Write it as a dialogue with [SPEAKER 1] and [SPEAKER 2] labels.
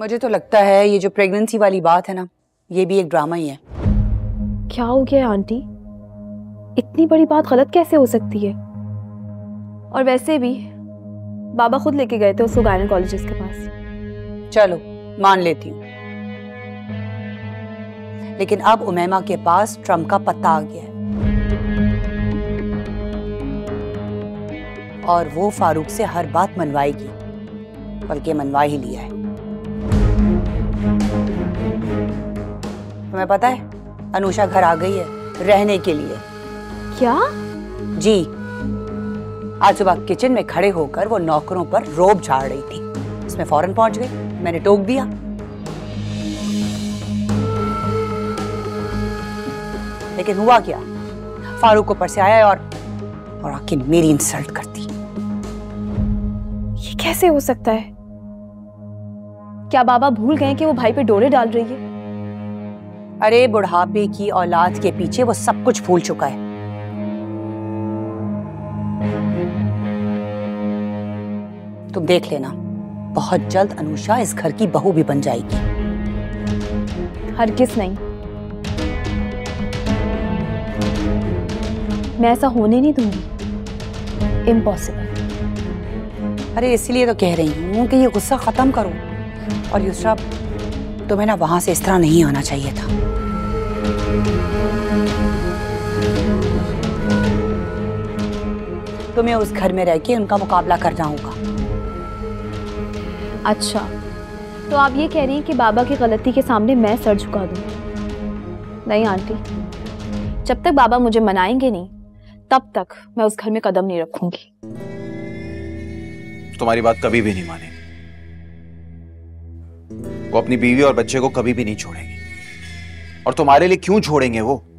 [SPEAKER 1] मुझे तो लगता है ये जो प्रेगनेंसी वाली बात है ना, ये भी एक ड्रामा ही है।
[SPEAKER 2] क्या हो गया आंटी? इतनी बड़ी बात गलत कैसे हो सकती है? और वैसे भी बाबा खुद लेके गए थे उसको गायनेकोलॉजिस्ट के पास।
[SPEAKER 1] चलो मान लेती हूँ, लेकिन अब उमैमा के पास ट्रम्प का पत्ता आ गया है और वो फारूक से हर बात मनवाएगी, बल्कि मनवा ही लिया है। तुम्हें पता है अनुषा घर आ गई है रहने के लिए।
[SPEAKER 2] क्या?
[SPEAKER 1] जी, आज सुबह किचन में खड़े होकर वो नौकरों पर रोब झाड़ रही थी, इसमें फौरन पहुंच गई। मैंने टोक दिया, लेकिन हुआ क्या, फारूक ऊपर से आया और आके मेरी इंसल्ट करती।
[SPEAKER 2] ये कैसे हो सकता है? क्या बाबा भूल गए कि वो भाई पे डोरे डाल रही है?
[SPEAKER 1] अरे बुढ़ापे की औलाद के पीछे वो सब कुछ भूल चुका है। तुम देख लेना, बहुत जल्द अनुषा इस घर की बहू भी बन जाएगी।
[SPEAKER 2] हरगिज़ नहीं, मैं ऐसा होने नहीं दूंगी। इम्पॉसिबल।
[SPEAKER 1] अरे इसलिए तो कह रही हूँ कि ये गुस्सा खत्म करो। और युसरा, तुम्हें ना वहां से इस तरह नहीं आना चाहिए था। तुम्हें उस घर में रह के उनका मुकाबला करना होगा।
[SPEAKER 2] अच्छा, तो आप ये कह रही हैं कि बाबा की गलती के सामने मैं सर झुका दूं? नहीं आंटी, जब तक बाबा मुझे मनाएंगे नहीं तब तक मैं उस घर में कदम नहीं रखूंगी।
[SPEAKER 3] तुम्हारी बात कभी भी नहीं मानेंगे। वो अपनी बीवी और बच्चे को कभी भी नहीं छोड़ेंगे। और तुम्हारे लिए क्यों छोड़ेंगे वो?